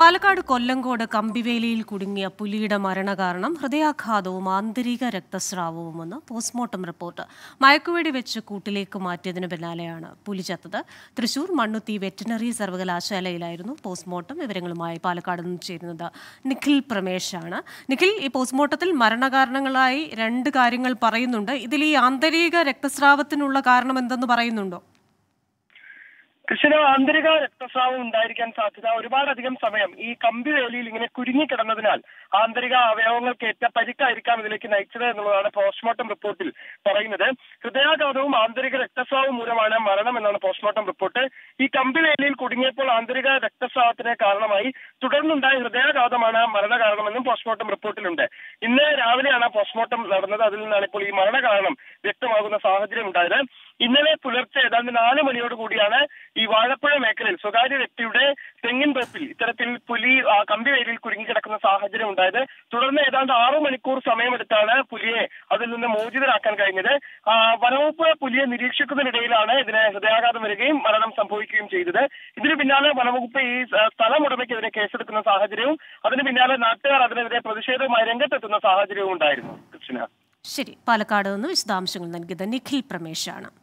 പാലക്കാട് കൊല്ലങ്കോട് കമ്പിവേലിയിൽ കുടുങ്ങിയ പുലിയുടെ മരണകാരണം ഹൃദയാഘാതവും ആന്തരിക രക്തസ്രാവവുമെന്ന് പോസ്റ്റ്മോർട്ടം റിപ്പോർട്ട്. മയക്കുവെടി വെച്ച് കൂട്ടിലേക്ക് മാറ്റിയതിനു പിന്നാലെയാണ് പുലി ചത്തത്. തൃശൂർ മണ്ണുത്തി വെറ്റിനറി സർവകലാശാലയിലായിരുന്നു പോസ്റ്റ്മോർട്ടം. വിവരങ്ങളുമായി പാലക്കാട് നിന്ന് ചേരുന്നത് നിഖിൽ പ്രമേശാണ്. നിഖിൽ, ഈ പോസ്റ്റ്മോർട്ടത്തിൽ മരണകാരണങ്ങളായി രണ്ട് കാര്യങ്ങൾ പറയുന്നുണ്ട്. ഇതിൽ ഈ ആന്തരിക രക്തസ്രാവത്തിനുള്ള കാരണം എന്തെന്ന് പറയുന്നുണ്ടോ? കൃഷ്ണ, ആന്തരിക രക്തസ്രാവം ഉണ്ടായിരിക്കാൻ സാധ്യത. ഒരുപാടധികം സമയം ഈ കമ്പിവേലിയിൽ ഇങ്ങനെ കുരുങ്ങിക്കിടന്നതിനാൽ ആന്തരിക അവയവങ്ങൾക്കേറ്റ പരിക്കായിരിക്കാം ഇതിലേക്ക് നയിച്ചത് എന്നുള്ളതാണ് പോസ്റ്റ്മോർട്ടം റിപ്പോർട്ടിൽ പറയുന്നത്. ഹൃദയാഘാതവും ആന്തരിക രക്തസ്രാവവും മൂലമാണ് മരണം എന്നാണ് പോസ്റ്റ്മോർട്ടം റിപ്പോർട്ട്. ഈ കമ്പിവേലിയിൽ കുടുങ്ങിയപ്പോൾ ആന്തരിക രക്തസ്രാവത്തിന് കാരണമായി. തുടർന്നുണ്ടായ ഹൃദയാഘാതമാണ് മരണകാരണമെന്നും പോസ്റ്റ്മോർട്ടം റിപ്പോർട്ടിലുണ്ട്. ഇന്ന് രാവിലെയാണ് പോസ്റ്റ്മോർട്ടം നടന്നത്. അതിൽ നിന്നാണ് ഇപ്പോൾ ഈ മരണകാരണം വ്യക്തമാകുന്ന സാഹചര്യം ഉണ്ടായത്. ഇന്നലെ പുലർച്ചെ ഏതാണ്ട് 4 മണിയോട് കൂടിയാണ് ഈ വാഴപ്പുഴ മേഖലയിൽ സ്വകാര്യ വ്യക്തിയുടെ തെങ്ങിൻ തോപ്പിൽ ഇത്തരത്തിൽ പുലി കമ്പിവേലിയിൽ കുരുങ്ങിക്കിടക്കുന്ന സാഹചര്യം ഉണ്ടായത്. തുടർന്ന് ഏതാണ്ട് 6 മണിക്കൂർ സമയമെടുത്താണ് പുലിയെ അതിൽ നിന്ന് മോചിതരാക്കാൻ കഴിഞ്ഞത്. വനവകുപ്പ് പുലിയെ നിരീക്ഷിക്കുന്നതിനിടയിലാണ് ഇതിന് ഹൃദയാഘാതം വരികയും മരണം സംഭവിക്കുകയും ചെയ്തത്. ഇതിന് പിന്നാലെ വനവകുപ്പ് ഈ സ്ഥലം ഉടമയ്ക്കെതിരെ കേസെടുക്കുന്ന സാഹചര്യവും അതിന് പിന്നാലെ നാട്ടുകാർ അതിനെതിരെ പ്രതിഷേധവുമായി രംഗത്തെത്തുന്ന സാഹചര്യവും ഉണ്ടായിരുന്നു. കൃഷ്ണ, ശരി. പാലക്കാട് നിന്ന് വിശദാംശങ്ങൾ നൽകിയത് നിഖിൽ പ്രമേശാണ്.